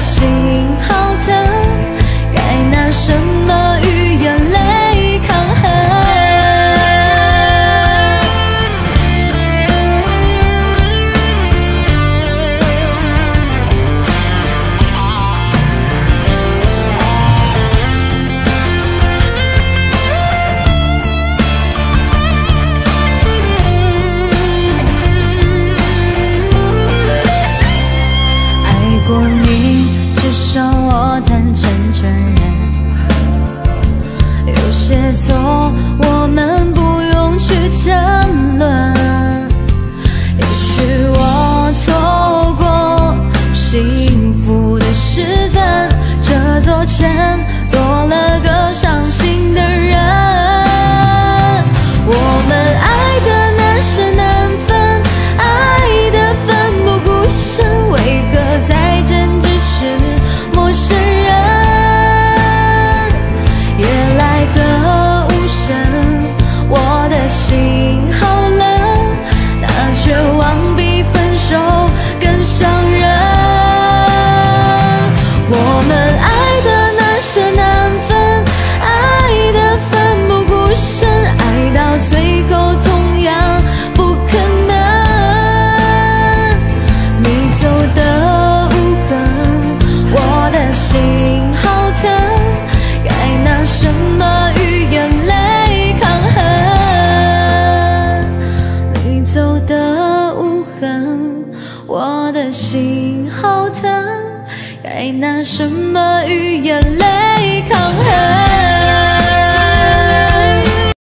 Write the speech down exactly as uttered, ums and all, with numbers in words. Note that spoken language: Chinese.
心好疼，该拿什么与眼泪抗衡？爱过你，至少我坦诚承认，有些错我们不用去争论。也许我错过幸福的时分，这座城多了个伤心的人。我们爱的难舍难分，爱的奋不顾身，为何在争执时陌生人？夜来的无声，我的心好冷，那绝望比分手更伤人。我们爱的难舍难分，爱的奋不顾身，爱到最后同样不可能。你走的无痕，我的心好疼，该拿什么与眼泪抗衡？你走的无痕，我的心好疼，该拿什么